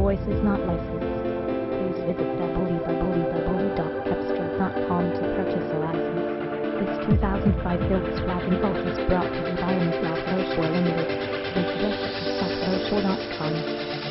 voice is not licensed. Please visit www.cepstral.com to purchase a license. This 2005 Volkswagen Golf is brought to you by Ms. Love Limited. Visit us at cepstral.com.